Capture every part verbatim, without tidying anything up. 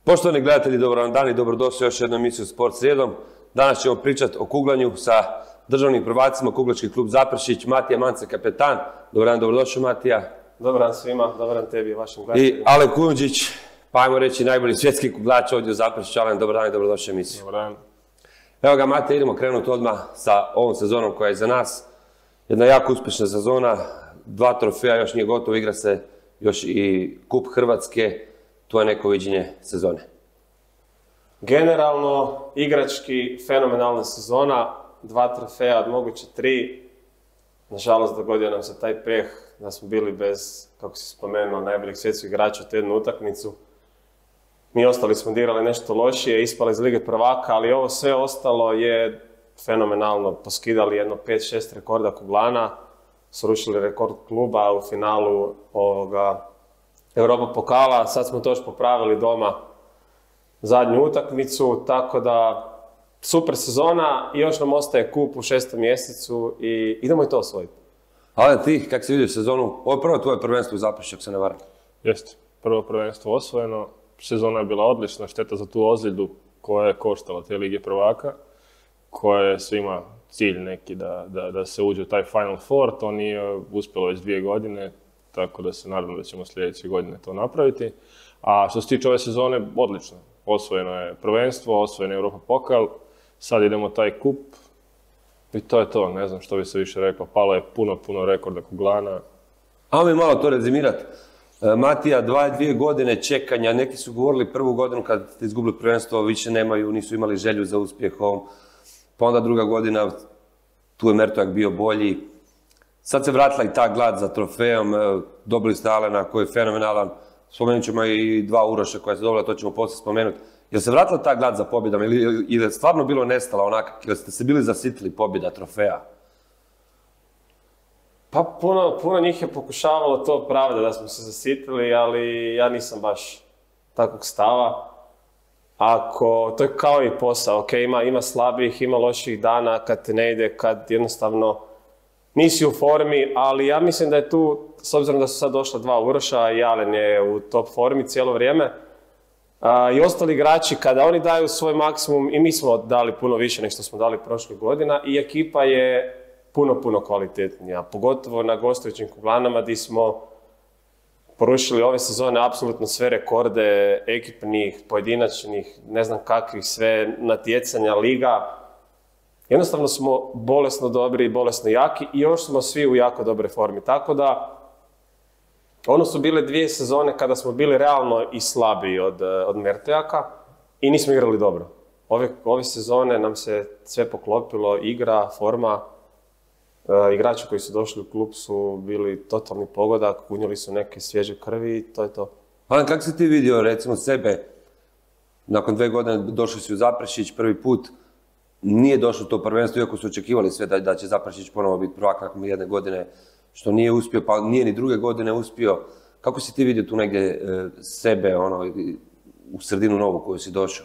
Poštovani gledatelji, dobar vam dan i dobrodošli u još jednu emisiju Sport srijedom. Danas ćemo pričati o kuglanju sa državnim prvacima, Kuglački klub Zaprešić, Matija Mance, kapetan. Dobar dan, dobrodošao Matija. Dobar dan svima, dobar dan tebi i vašim gledateljima. I Ale Kujundžić, pa ajmo reći najbolji svjetski kuglač ovdje u Zaprešiću. Alen, dobar dan i dobrodošao u emisiju. Dobar dan. Evo ga Matija, idemo krenuti odmah sa ovom sezonom koja je za nas. Jedna jako uspješna sezona, dva trofeja, još nije gotovo, igra se još i Kup Hrvatske. To je neko viđenje sezone. Generalno, igrački, fenomenalna sezona, dva trofeja od moguće tri. Nažalost, dogodio nam se taj peh da smo bili bez, kako si spomenuo, najboljeg svjetskog igrača u tu jednu utakmicu. Mi ostali smo dirali nešto lošije, ispali iz Lige prvaka, ali ovo sve ostalo je fenomenalno. Poskidali jedno pet šest rekorda kuglana, srušili rekord kluba u finalu ovoga Europa pokala, sad smo to još popravili doma zadnju utakmicu, tako da super sezona i još nam ostaje kup u šestom mjesecu i idemo i to osvojiti. Ale ti, kako si vidio sezonu, ovo je prvo tvoje prvenstvo u Zaprešiću, ako se ne varam. Jeste, prvo prvenstvo osvojeno, sezona je bila odlična, šteta za tu ozljedu koja je koštala te Lige prvaka, koja je svima cilj neki da, da, da se uđe u taj Final Four, to nije uspjelo već dvije godine, tako da se nadam da ćemo sljedeće godine to napraviti. A što se tiče ove sezone, odlično. Osvojeno je prvenstvo, osvojen je Europa pokal, sad idemo taj kup i to je to, ne znam što bi se više reklo, palo je puno, puno rekorda kuglana. Ajmo mi malo to rezimirati. Matija, dva, dvije godine čekanja, neki su govorili prvu godinu kad ste izgubili prvenstvo, više nemaju, nisu imali želju za uspjehom, pa onda druga godina, tu je Mertojak bio bolji. Sad se vratila i ta glad za trofejom, dobili ste Alena koji je fenomenalan, spomenut ćemo i dva Uroša koja se dobila, to ćemo poslije spomenuti. Je li se vratila ta glad za pobjedama ili je stvarno bilo nestala onaka, ili ste se bili zasitili pobjeda, trofeja? Pa puno, puno njih je pokušavalo to pravda da smo se zasitili, ali ja nisam baš takvog stava. Ako, to je kao i posao, ok, ima, ima slabih, ima loših dana kad te ne ide, kad jednostavno nisi u formi, ali ja mislim da je tu, s obzirom da su sad došla dva Uroša i Alen je u top formi cijelo vrijeme, a, i ostali igrači, kada oni daju svoj maksimum, i mi smo dali puno više nego što smo dali prošle godina, i ekipa je puno, puno kvalitetnija, pogotovo na gostujućim kuglanama gdje smo porušili ove sezone apsolutno sve rekorde ekipnih, pojedinačnih, ne znam kakvih, sve natjecanja, liga. Jednostavno smo bolesno dobri i bolesno jaki i još smo svi u jako dobre formi. Tako da, ono su bile dvije sezone kada smo bili realno i slabiji od, od Mertojaka i nismo igrali dobro. Ove, ove sezone nam se sve poklopilo, igra, forma. E, igrači koji su došli u klub su bili totalni pogodak, unijeli su neke svježe krvi i to je to. Alen, kako si ti vidio recimo sebe, nakon dve godine došli si u Zaprešić prvi put, nije došlo to prvenstvo, iako su očekivali sve da, da će Zaprešić ponovo biti prvak nakon jedne godine, što nije uspio, pa nije ni druge godine uspio. Kako si ti vidio tu negdje e, sebe, ono, u sredinu novu koju si došao?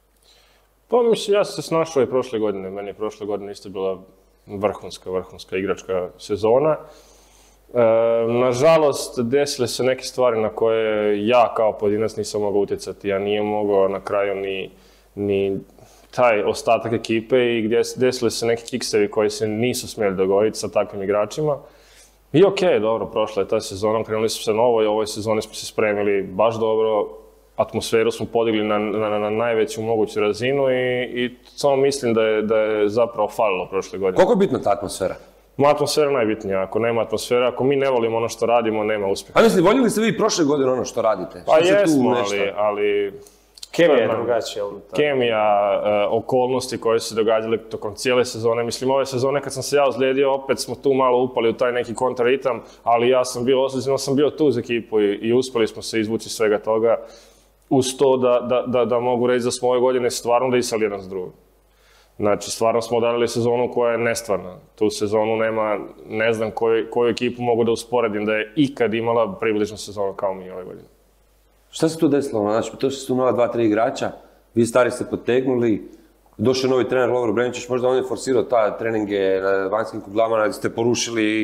Pa mislim, ja sam se snašao i prošle godine, meni je prošle godine isto bila vrhunska, vrhunska igračka sezona. E, nažalost, desile se neke stvari na koje ja kao pojedinac nisam mogao utjecati, ja nije mogao na kraju ni, ni taj ostatak ekipe i gdje desili se neki kiksevi koji se nisu smjeli dogoditi sa takvim igračima. I ok, dobro, prošla je ta sezona, krenuli smo se novo i ovoj sezoni smo se spremili baš dobro, atmosferu smo podigli na, na, na najveću moguću razinu i, i samo mislim da je, da je zapravo falilo prošle godine. Koliko je bitna ta atmosfera? Ma, atmosfera je najbitnija, ako nema atmosfere, ako mi ne volimo ono što radimo, nema uspjeha. A mislim, voljeli ste vi prošle godine ono što radite? Pa jesmo, ali, ali Kemija je drugačija unutar. Kemija, uh, okolnosti koje su se događale tokom cijele sezone. Mislim, ove sezone kad sam se ja ozlijedio, opet smo tu malo upali u taj neki kontraritam, ali ja sam bio ozlijeđen, sam bio tu za ekipu i, i uspjeli smo se izvući svega toga. Uz to da, da, da, da mogu reći da smo ove godine stvarno disali jedan s drugim. Znači, stvarno smo odarili sezonu koja je nestvarna. Tu sezonu nema, ne znam koju, koju ekipu mogu da usporedim da je ikad imala približnu sezonu kao mi ove godine. Šta se tu desilo? Znači, to su nova dva, tri igrača, vi stari ste potegnuli, došao novi trener Lovro Breničić, možda on je forsirao ta treninge na vanjskim kuglama, ste porušili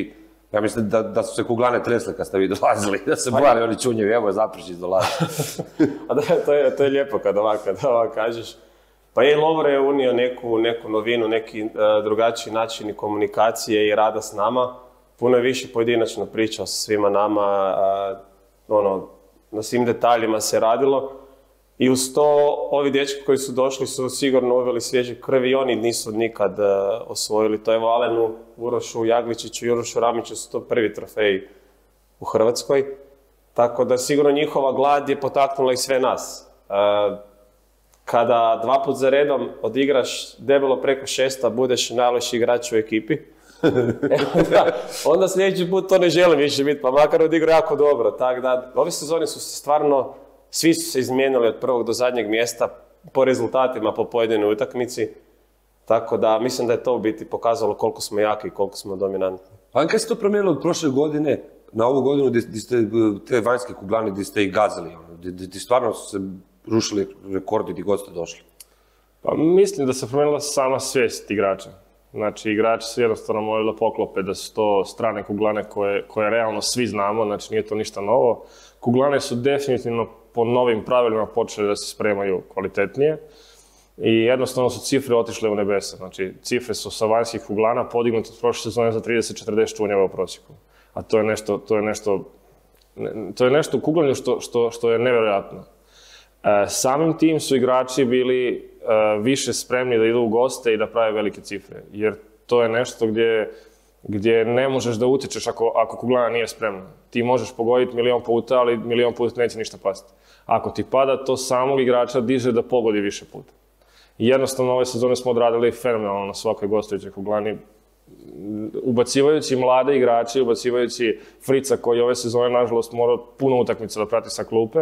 Ja mislim da, da su se kuglane tresle kad ste vi dolazili, da se bojali oni čunjevi, evo Zaprešić dolazi. A da, to je, to je lijepo kad ovako, kad ovako kažeš. Pa je, Lovro je unio neku, neku novinu, neki uh, drugačiji način komunikacije i rada s nama. Puno je više pojedinačno pričao sa svima nama, uh, ono, na svim detaljima se radilo. I uz to, ovi dječki koji su došli su sigurno uveli svježe krvi i oni nisu nikad uh, osvojili. To je Valenu, Urošu Jagličiću i Urošu Ramiću su to prvi trofeji u Hrvatskoj. Tako da sigurno njihova glad je potaknula i sve nas. Uh, kada dva put za redom odigraš debelo preko šesta, budeš najlošiji igrač u ekipi, da, onda sljedeći put to ne želim više biti, pa makar odigrao jako dobro. Tako da, ove sezone su se stvarno, svi su se izmijenili od prvog do zadnjeg mjesta po rezultatima, po pojedinoj utakmici. Tako da, mislim da je to u biti pokazalo koliko smo jaki i koliko smo dominantni. A kada se to promijenilo od prošle godine na ovu godinu, gdje ste te vanjske kuglane, gdje ste ih gazili, gdje stvarno su se rušili rekordi gdje god ste došli? Pa mislim da se promijenila sama svijest igrača. Znači, igrači su jednostavno morali da poklope da su to strane kuglane koje, koje realno svi znamo, znači nije to ništa novo. Kuglane su definitivno po novim pravilima počeli da se spremaju kvalitetnije i jednostavno su cifre otišle u nebesa. Znači, cifre su sa vanjskih kuglana podignute od prošle sezone za trideset do četrdeset čunjeva u prosjeku. A to je nešto, to je nešto, to je nešto u kuglanju što, što, što je nevjerojatno. E, samim tim su igrači bili e, više spremni da idu u goste i da prave velike cifre, jer to je nešto gdje, gdje ne možeš da utječeš ako, ako kuglana nije spremna. Ti možeš pogoditi milion puta, ali milion puta neće ništa pasti. Ako ti pada, to samog igrača diže da pogodi više puta. I jednostavno ove sezone smo odradili fenomenalno na svakoj gostujućoj kuglani, ubacivajući mlade igrače, ubacivajući Frica koji ove sezone, nažalost, morao puno utakmica da prati sa klupe.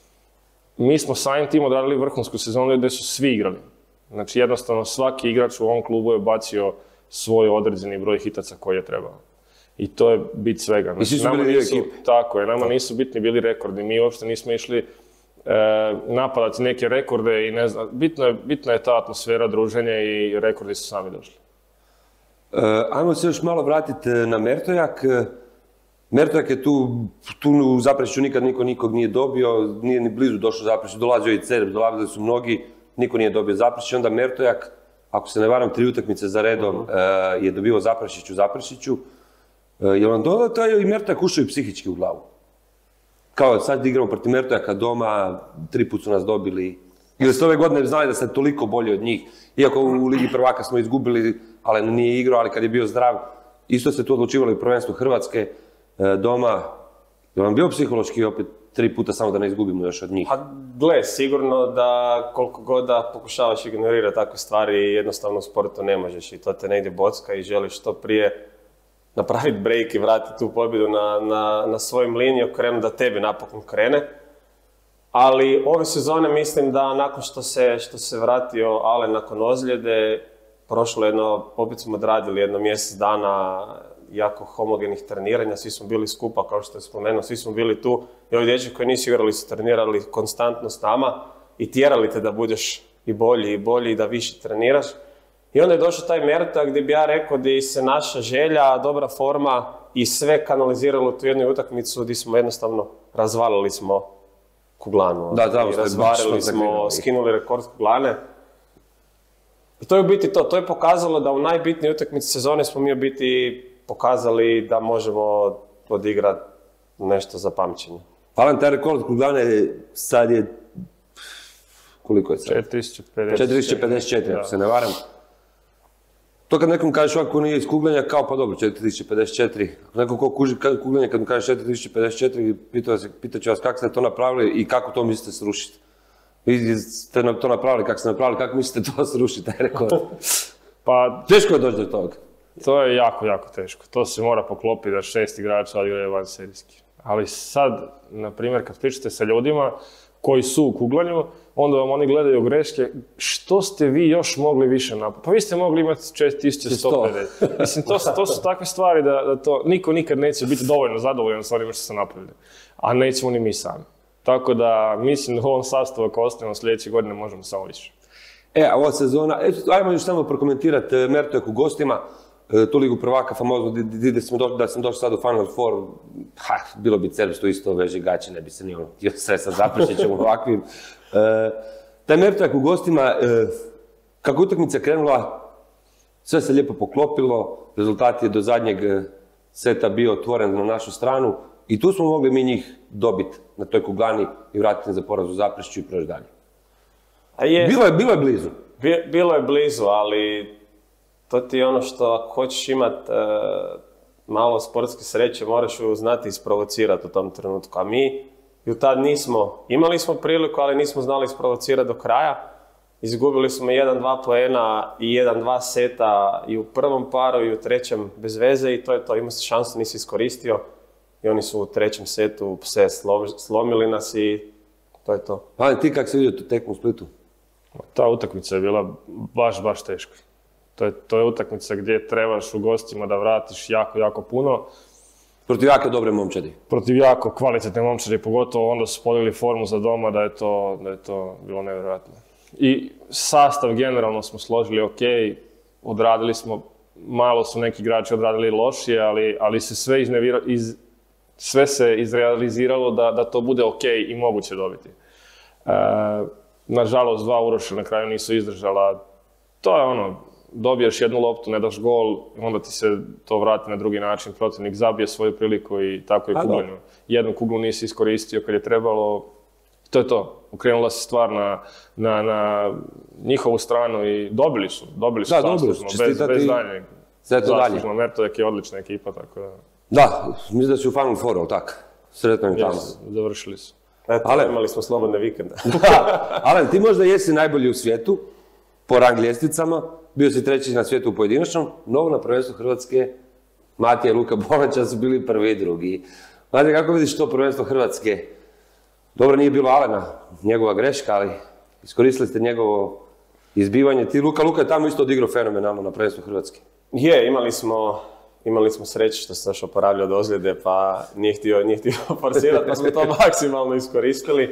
Mi smo samim tim odradili vrhunsku sezonu gdje su svi igrali. Znači, jednostavno, svaki igrač u ovom klubu je bacio svoj određeni broj hitaca koji je trebao. I to je bit svega. Znači, I svi su bili dio ekipe. Tako je, nama nisu bitni bili rekordi. Mi uopšte nismo išli e, napadati neke rekorde i ne znam. Bitno je, bitna je ta atmosfera, druženje i rekordi su sami došli. Uh, ajmo se još malo vratiti na Mertojak. Mertojak je tu, tu u Zaprešiću nikad niko nikog nije dobio, nije ni blizu došao Zaprešić, dolazio i Cerb, dolazili su mnogi, niko nije dobio Zaprešić. Onda Mertojak, ako se ne varam, tri utakmice za redom uh -huh. uh, je dobio Zaprešić u Zaprešiću. Uh, je vam dodao taj i Mertojak ušao i psihički u glavu? Kao sad igramo protiv Mertojaka doma, tri put su nas dobili. Ili ste ove godine znali da ste toliko bolji od njih, iako u Ligi prvaka smo izgubili, ali nije igrao, ali kad je bio zdrav, isto ste tu odlučivali u prvenstvu Hrvatske doma. Je vam bio psihološki opet tri puta samo da ne izgubimo još od njih? Pa gle, sigurno da koliko god da pokušavaš ignorirati takve stvari, jednostavno u sportu ne možeš i to te negdje bocka i želiš što prije napraviti break i vratiti tu pobjedu na, na, na svojim liniju, krenu da tebi napokon krene. Ali ove sezone mislim da nakon što se, što se vratio Alen nakon ozljede, prošlo jedno, opet smo odradili jedno mjesec dana jako homogenih treniranja, svi smo bili skupa, kao što je spomenuo, svi smo bili tu i ovi dječji koji nisu igrali su trenirali konstantno s nama i tjerali te da budeš i bolji i bolji i da više treniraš. I onda je došao taj Mertojak gdje bi ja rekao gdje se naša želja, dobra forma i sve kanaliziralo u tu jednu utakmicu gdje smo jednostavno razvalili smo kuglanu. Da, da, razvarili smo, skinuli rekord kuglane. I to je u biti to, to je pokazalo da u najbitnijoj utakmici sezone smo mi u biti pokazali da možemo odigrati nešto za pamćenje. Alen, taj rekord kuglane sad je, koliko je sad? četiri tisuće pedeset četiri, ako se ne varam. To kad nekom kažeš ovako nije iz kuglanja, kao pa dobro, četiri tisuće pedeset četiri. Ako neko ko kuži kuglanje, kad mu kažeš četiri tisuće pedeset četiri, pitat ću vas kako ste to napravili i kako to mislite srušiti. Vi ste to napravili, kako ste napravili, kako mislite to srušiti, taj rekord? Pa, teško je doći do toga. To je jako, jako teško. To se mora poklopiti da šest igrača odigraju vanserijski. Ali sad, na primjer, kad pričate sa ljudima koji su u kuglanju, onda vam oni gledaju greške, što ste vi još mogli više napraviti? Pa vi ste mogli imati četiri tisuće sto pedeset. Mislim, to, to su takve stvari da, da to niko nikad neće biti dovoljno zadovoljan s onima što ste napravili. A nećemo ni mi sami. Tako da mislim da u ovom sastavu ako ostanemo sljedeće godine možemo samo više. E, a ova sezona, eto, ajmo još samo prokomentirati Mertojak u gostima. tu ligu prvaka famozno, da, smo do, da sam došao sad u Final Four, ha, bilo bi Cerbstu isto veže gaće, ne bi se ni ono htio sve sa Zaprešićem ovakvim. E, taj Mertojak u gostima, e, kako utakmica krenula, sve se lijepo poklopilo, rezultat je do zadnjeg seta bio otvoren na našu stranu i tu smo mogli mi njih dobiti na toj kuglani i vratiti za poraz u Zaprešiću i proći dalje. A je, bilo, je, bilo je blizu. Bi, bilo je blizu, ali to ti je ono što ako hoćeš imati e, malo sportske sreće, moraš ju znati isprovocirati u tom trenutku. A mi ju tad nismo, imali smo priliku, ali nismo znali isprovocirati do kraja. Izgubili smo jedan dva poena i jedan dva seta i u prvom paru i u trećem bez veze i to je to. Imao si šansu, nisi iskoristio i oni su u trećem setu se slomili nas i to je to. Pa ti kako si vidio tu tekmu u Splitu? Ta utakmica je bila baš, baš teška. To je, to je utakmica gdje trebaš u gostima da vratiš jako, jako puno. Protiv jako dobre momčadi. Protiv jako kvalitetne momčadi, pogotovo onda su podigli formu za doma da je to, da je to bilo nevjerojatno. I sastav generalno smo složili ok, odradili smo, malo su neki igrači odradili lošije, ali, ali se sve, iznevira, iz, sve se izrealiziralo da, da to bude ok i moguće dobiti. E, nažalost, dva Uroša na kraju nisu izdržala. To je ono, dobiješ jednu loptu, ne daš gol, onda ti se to vrati na drugi način, protivnik zabije svoju priliku i tako je kuglanju. Jednu kuglu nisi iskoristio kad je trebalo, to je to. Okrenula se stvar na, na, na njihovu stranu i dobili su, dobili su da, zaslužno, bez, bez daljnjeg. Zaslužno, Mertojak je odlična ekipa, tako da... Da, mislim da su u Final Fouru, ali tako? Sretno im tamo. Yes, završili su. Eto, Alen, imali smo slobodne vikende. Da, Alen, ti možda jesi najbolji u svijetu, po rang ljestvicama, bio si treći na svijetu u pojedinačnom, no na prvenstvu Hrvatske, Matija i Luka Bolanča su bili prvi i drugi. Znate, kako vidiš to prvenstvo Hrvatske? Dobro, nije bilo Alena, njegova greška, ali iskoristili ste njegovo izbivanje. Ti, Luka, Luka je tamo isto odigrao fenomenalno na prvenstvu Hrvatske. Je, imali smo, imali smo sreće što se još oporavljao od ozljede, pa nije htio, nije htio forsirati, pa smo to maksimalno iskoristili.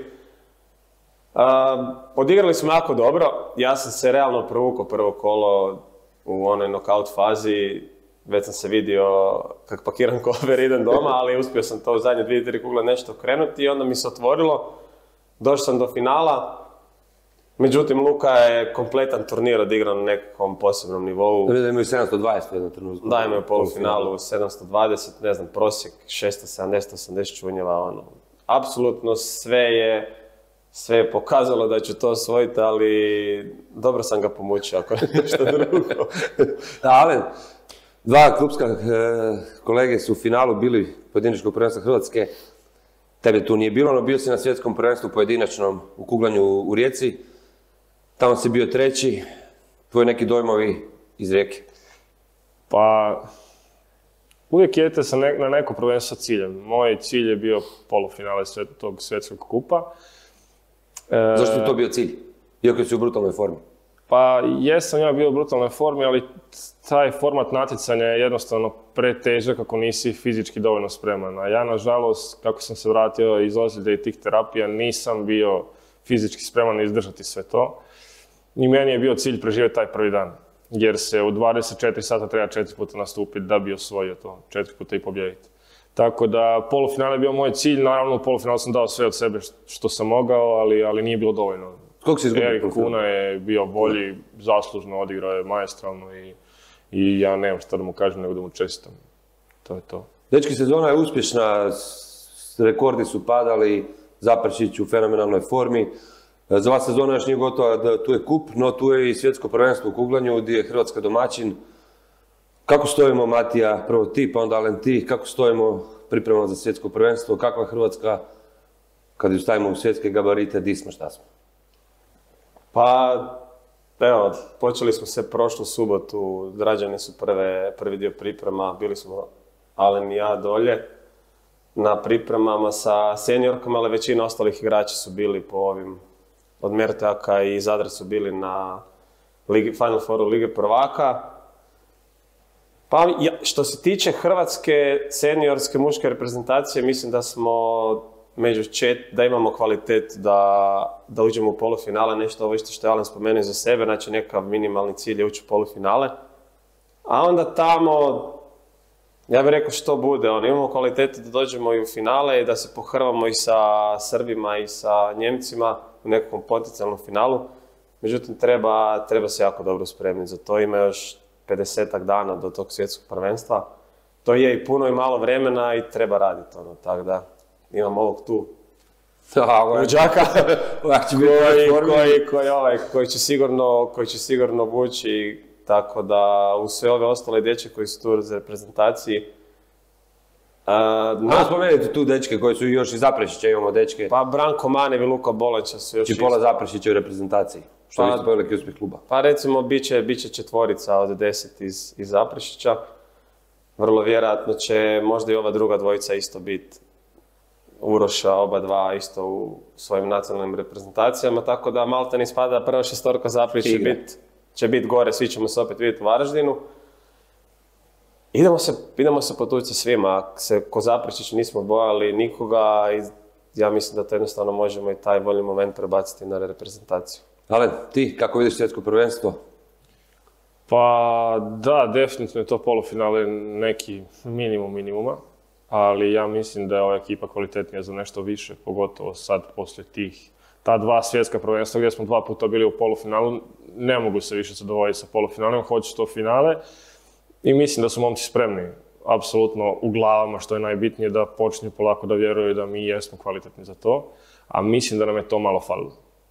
Uh, odigrali smo jako dobro, ja sam se realno provukao prvo kolo u onoj knockout fazi, već sam se vidio kako pakiram kofer, idem doma, ali uspio sam to u zadnje dvije, tri kugle nešto okrenuti i onda mi se otvorilo. Došao sam do finala, međutim Luka je kompletan turnir odigrao na nekakvom posebnom nivou. Da imaju sedamsto dvadeset u jednom trenutku. Da, imaju polufinalu sedamsto dvadeset, ne znam, prosjek šesto sedamdeset osamdeset čunjeva, ono. Apsolutno sve je, sve je pokazalo da će to osvojiti, ali dobro sam ga pomučio, ako je nešto drugo. Da, Alen, dva klubska e, kolege su u finalu bili pojedinačnog prvenstva Hrvatske. Tebe tu nije bilo, no bio si na svjetskom prvenstvu pojedinačnom u kuglanju u, u Rijeci. Tamo si bio treći. Tvoji neki dojmovi iz Rijeke? Pa, uvijek idete sa ne, na neko prvenstvo ciljem. Moj cilj je bio polufinale svjet, tog svjetskog kupa. E, Zašto je to bio cilj? Iako si u brutalnoj formi. Pa, jesam ja bio u brutalnoj formi, ali taj format natjecanja je jednostavno pretežak ako nisi fizički dovoljno spreman. A ja, nažalost, kako sam se vratio iz ozljede i tih terapija, nisam bio fizički spreman izdržati sve to. I meni je bio cilj preživjeti taj prvi dan. Jer se u dvadeset četiri sata treba četiri puta nastupiti da bi osvojio to, četiri puta i pobijediti. Tako da, polufinale je bio moj cilj, naravno u polufinalu sam dao sve od sebe što sam mogao, ali, ali nije bilo dovoljno. Koliko si izgubio? Erik Kuna je bio bolji, zaslužno odigrao je maestralno i, i ja nemam šta da mu kažem nego da mu čestitam. To je to. Dečki, sezona je uspješna, rekordi su padali, Zaprešić u fenomenalnoj formi. Za vas sezona još nije gotova, tu je kup, no tu je i svjetsko prvenstvo u kuglanju gdje je Hrvatska domaćin. Kako stojimo, Matija, prvo ti, pa onda Alen ti, kako stojimo pripremamo za svjetsko prvenstvo, kakva je Hrvatska kad ju stavimo u svjetske gabarite, di smo, šta smo? Pa, evo, počeli smo se prošlu subotu, rađene su prve, prvi dio priprema, bili smo Alen i ja dolje na pripremama sa seniorkama, ali većina ostalih igrača su bili po ovim, od Mertojaka i Zadra su bili na Ligi, Final Fouru Lige prvaka. Pa, ja, što se tiče Hrvatske seniorske muške reprezentacije, mislim da smo među čet, da imamo kvalitet da, da uđemo u polufinale, nešto ovo isto što je Alen spomenuo za sebe, znači nekav minimalni cilj je ući u polufinale. A onda tamo, ja bih rekao što bude, ono, imamo kvalitetu da dođemo i u finale i da se pohrvamo i sa Srbima i sa Njemcima u nekom potencijalnom finalu. Međutim, treba, treba se jako dobro spremiti za to. Ima još pedesetak dana do tog svjetskog prvenstva. To je i puno i malo vremena i treba raditi, ono, tako da imam ovog tu luđaka koji, koji, koji, ovaj, koji, će sigurno, koji će sigurno vući, tako da uz sve ove ostale dječje koji su tu za reprezentaciji. Uh, na... spomenuti tu dečke koji su još iz Zaprešića, imamo dečke. Pa Branko Manev i Luka Boleća su još... I pola Zaprešića u reprezentaciji, što pa, je isto veliki uspjeh kluba. Pa recimo, bit će, bit će četvorica od deset iz, iz Zaprešića. Vrlo vjerojatno će možda i ova druga dvojica isto biti. Uroša, oba dva isto u svojim nacionalnim reprezentacijama, tako da Malta ne spada, prva šestorka Zaprešić će biti će bit gore, svi ćemo se opet vidjeti u Varaždinu. Idemo se, idemo se potući sa svima, ako se ko Zaprešić nismo bojali nikoga i ja mislim da to jednostavno možemo i taj voljni moment prebaciti na reprezentaciju. Ale, ti kako vidiš svjetsko prvenstvo? Pa da, definitivno je to polufinale neki minimum minimuma, ali ja mislim da je ova ekipa kvalitetnija za nešto više, pogotovo sad poslije tih ta dva svjetska prvenstva gdje smo dva puta bili u polufinalu, ne mogu se više zadovoljiti sa polufinalom, hoću to finale i mislim da su momci spremni, apsolutno u glavama, što je najbitnije, da počinju polako da vjeruju da mi jesmo kvalitetni za to, a mislim da nam je to malo falilo.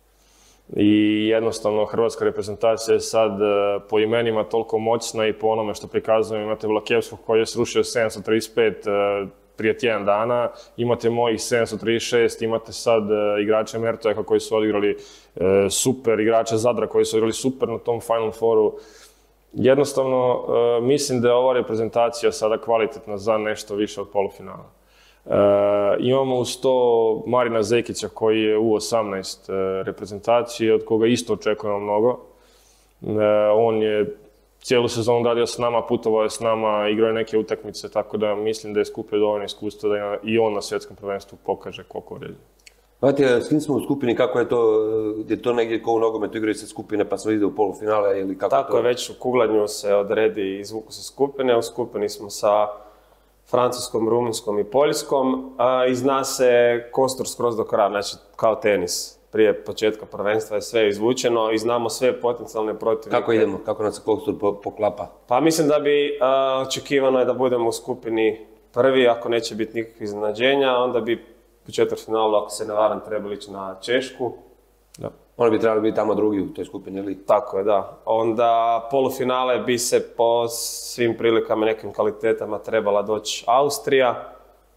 I jednostavno hrvatska reprezentacija je sad po imenima toliko moćna i po onome što prikazujem, imate Vlakevskog koji je srušio sedamsto trideset pet prije tjedan dana, imate mojih sedamsto trideset šest, imate sad igrače Mertojaka koji su odigrali super, igrače Zadra koji su odigrali super na tom Final Fouru. Jednostavno, mislim da je ova reprezentacija sada kvalitetna za nešto više od polufinala. Uh, imamo uz to Marina Zekića koji je u osamnaest uh, reprezentacije, od koga isto očekujemo mnogo. Uh, on je cijelu sezonu radio s nama, putovao je s nama, igrao je neke utakmice, tako da mislim da je skupio dovoljno iskustva da i on na svjetskom prvenstvu pokaže koliko vrijedi. Znate, s kim smo u skupini, kako je to, je to negdje ko u nogometu igraju se skupine pa se ide u polufinale ili kako Tako to? je, već u kuglanju se odredi i izvuku se skupine, u skupini smo sa Francuskom, Rumunjskom i Poljskom a, i zna se kostur skroz do kraja, znači kao tenis. Prije početka prvenstva je sve izvučeno i znamo sve potencijalne protivnike. Kako idemo? Kako nas se kostur poklapa? Pa mislim da bi a, očekivano je da budemo u skupini prvi, ako neće biti nikakvih iznenađenja, onda bi u četvrtfinalu, ako se ne varam, trebali ići na Češku. Da. Oni bi trebali biti tamo drugi u toj skupini, ili? Tako je, da. Onda polufinale bi se po svim prilikama, nekim kvalitetama trebala doći Austrija.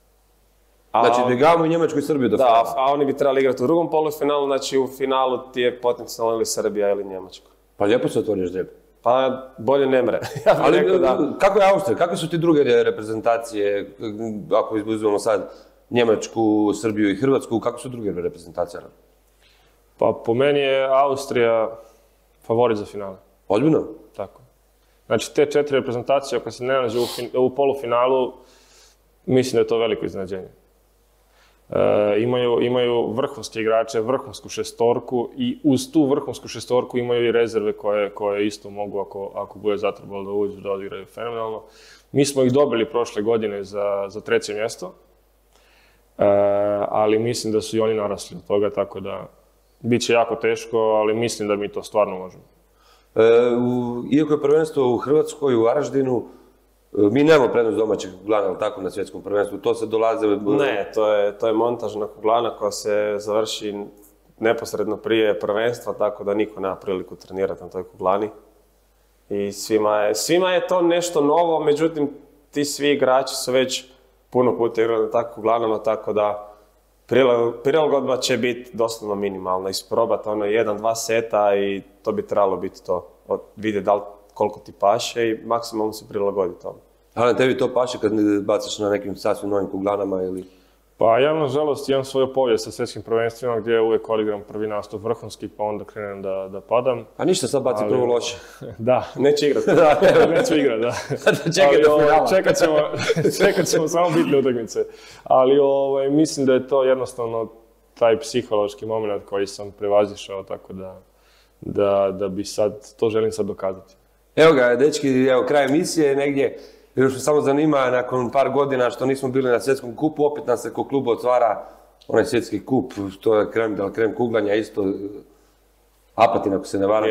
A znači, izbjegavamo i Njemačku i Srbiju do da, finala. a oni bi trebali igrati u drugom polufinalu, znači u finalu ti je potencijalno ili Srbija ili Njemačka. Pa lijepo se otvoriš žreb. Pa bolje ne mre. Ja bih Ali rekao da... kako je Austrija? Kakve su ti druge reprezentacije, ako izuzmemo sad Njemačku, Srbiju i Hrvatsku, kako su druge reprezentacije? Pa po meni je Austrija favorit za finale. Ozbiljno? Tako. Znači te četiri reprezentacije, ako se ne nađe u, fin, u polufinalu, mislim da je to veliko iznenađenje. E, imaju, imaju vrhunske igrače, vrhunsku šestorku i uz tu vrhunsku šestorku imaju i rezerve koje, koje isto mogu, ako, ako bude zatrebalo da uđu, da odigraju fenomenalno. Mi smo ih dobili prošle godine za, za treće mjesto, e, ali mislim da su i oni narasli od toga, tako da biće jako teško, ali mislim da mi to stvarno možemo. E, u, iako je prvenstvo u Hrvatskoj, u Varaždinu, mi nemamo prednost domaćeg kuglana, ali tako, na svjetskom prvenstvu, to se dolaze... Ne, to je, to je montažna kuglana koja se završi neposredno prije prvenstva, tako da niko nema priliku trenirati na toj kuglani. I svima je, svima je to nešto novo, međutim, ti svi igrači su već puno puta igrali na takvim kuglanama, tako da prilagodba će biti doslovno minimalna. Isprobati ono jedan, dva seta i to bi trebalo biti to. Vidjeti da li koliko ti paše i maksimalno se prilagoditi tome. Ali tebi to paše kad bacaš na nekim sasvim novim kuglanama ili... Pa ja, nažalost, imam svoju povijest sa svjetskim prvenstvima gdje uvijek odigram prvi nastup vrhunski, pa onda krenem da, da padam. A ništa, sad baci ali... prvo loše. Da. Neće igrati. Da, neću igrati, da. Čekaj do finala. Čekat ćemo, čekat ćemo samo bitne utakmice. Ali ovaj, mislim da je to jednostavno taj psihološki moment koji sam prevazišao, tako da, da, da bi sad, to želim sad dokazati. Evo ga, dečki, evo, kraj emisije negdje. Još me samo zanima, nakon par godina što nismo bili na svjetskom kupu, opet nam se ko klub otvara onaj svjetski kup, to je krem, da krem kuglanja, isto Apatin, ako se ne varam.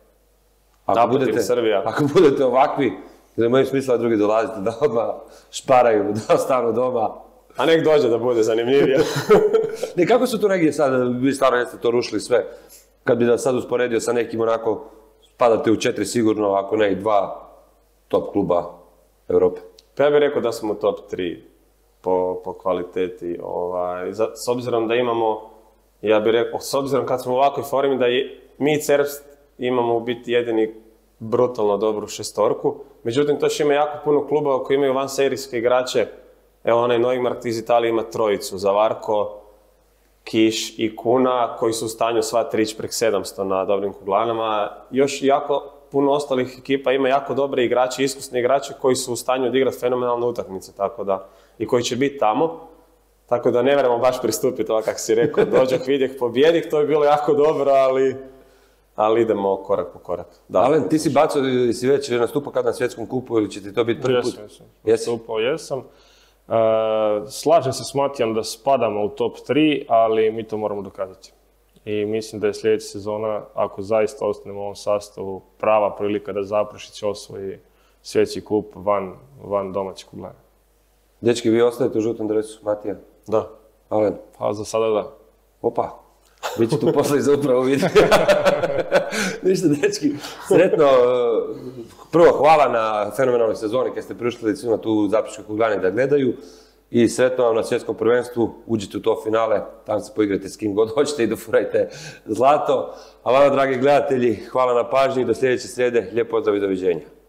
Ako Apatin, budete, Srbija. Ako budete ovakvi, da imaju smisla drugi dolazite, da odmah šparaju, da ostanu doma. A nek dođe da bude zanimljivije. Ne, kako su tu negdje sad, vi stvarno jeste to rušili sve, kad bi da sad usporedio sa nekim onako, spadate u četiri sigurno, ako ne i dva top kluba Europe. Pa ja bih rekao da smo u top tri po, po kvaliteti. Ovaj, za, s obzirom da imamo, ja bih rekao, s obzirom kad smo u ovakvoj formi da je, mi Cerbst imamo u biti jedini brutalno dobru šestorku. Međutim, to još ima jako puno klubova koji imaju vanserijske igrače. Evo, onaj Neumarkt iz Italije ima trojicu, Zavarko, Kiš i Kuna, koji su u stanju sva trić prek sedamsto na dobrim kuglanama. Još jako puno ostalih ekipa ima jako dobre igrače, iskusne igrače koji su u stanju odigrati fenomenalne utakmice, tako da, i koji će biti tamo. Tako da ne moramo baš pristupiti ovo kako si rekao, dođoh, vidjeh, pobjedih, to bi bilo jako dobro, ali, ali idemo korak po korak. Da. Alen, ti si bacao, si već nastupao kad na svjetskom kupu ili će ti to biti prvi put? Jesam, jesam. Nastupao jesam. Uh, slažem se s Matijom da spadamo u top tri, ali mi to moramo dokazati. I mislim da je sljedeća sezona, ako zaista ostanemo u ovom sastavu, prava prilika da Zaprešić osvoji svjetski kup van, van domaćeg kuglanja. Dečki, vi ostajete u žutom dresu, Matija? Da. Alen? Pa za sada da. Opa, bit će tu posle za upravo vidjeti. Ništa, dečki, sretno. Prvo, hvala na fenomenalnoj sezoni kad ste priuštili svima tu u Zaprešićkoj kuglani da gledaju. I sretno vam na svjetskom prvenstvu, uđite u to finale, tamo se poigrate s kim god hoćete i dofurajte zlato. A vama, dragi gledatelji, hvala na pažnji i do sljedeće srijede. Lijep pozdrav i doviđenja.